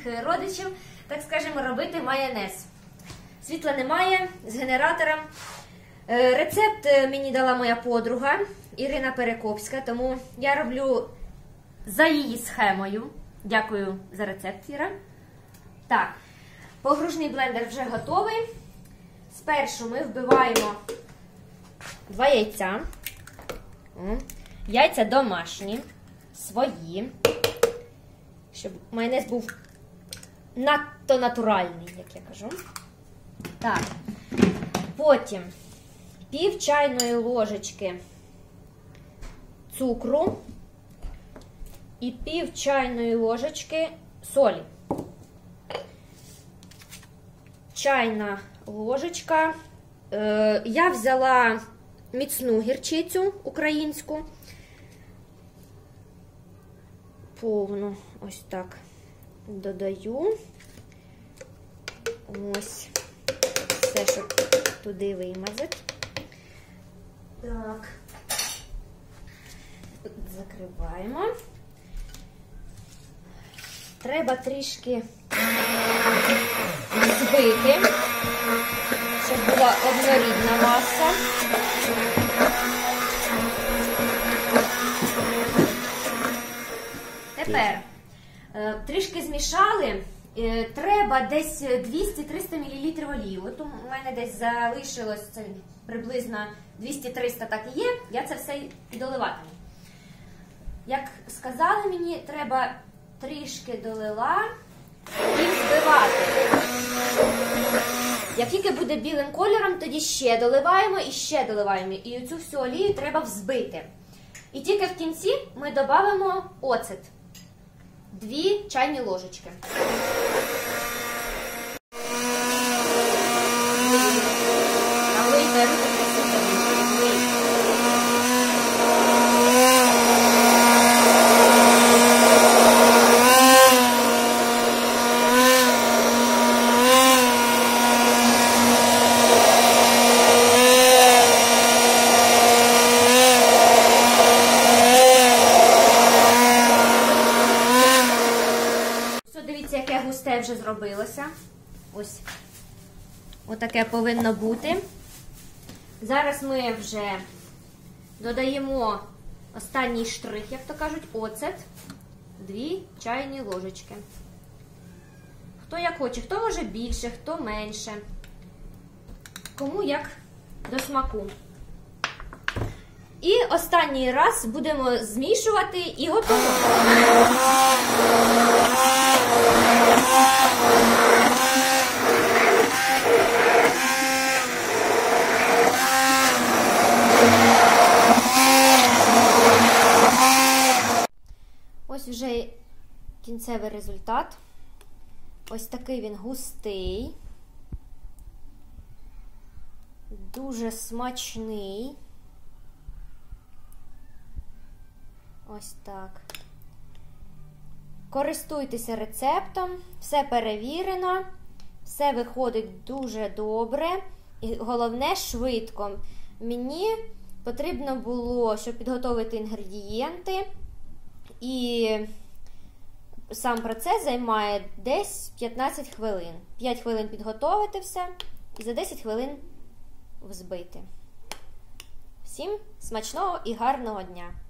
родичів, так скажемо, робити майонез. Світла немає, з генератором. Рецепт мені дала моя подруга Ірина Перекопська, тому я роблю за її схемою. Дякую за рецепт, Іра. Так, погружний блендер вже готовий. Спершу ми вбиваємо 2 яйця. Яйця домашні, свої, щоб майонез був надто натуральний, як я кажу. Так, потім пів чайної ложечки цукру і пів чайної ложечки солі. Чайна ложечка. Я взяла міцну гірчицю українську. Повну ось так додаю. Ось. Все, щоб туди вимазати. Так. Закриваємо. Треба трішки збити, щоб була однорідна маса. Тепер трішки змішали. Треба десь 200-300 мл олії. От у мене десь залишилось приблизно 200-300, так і є. Я це все і доливатиму. Як сказали мені, треба трішки долила і збивати. Як тільки буде білим кольором, тоді ще доливаємо і ще доливаємо. І цю всю олію треба взбити. І тільки в кінці ми додамо оцет. 2 чайні ложечки. Дивіться, яке густе вже зробилося. Ось. Отаке повинно бути. Зараз ми вже додаємо останній штрих, як то кажуть, оцет. 2 чайні ложечки. Хто як хоче, хто може більше, хто менше. Кому як до смаку. І останній раз будемо змішувати і готово. Ось вже кінцевий результат. Ось такий він густий, дуже смачний. Ось так. Користуйтеся рецептом, все перевірено, все виходить дуже добре і головне швидко. Мені потрібно було, щоб підготувати інгредієнти, і сам процес займає десь 15 хвилин. 5 хвилин підготувати все і за 10 хвилин взбити. Всім смачного і гарного дня!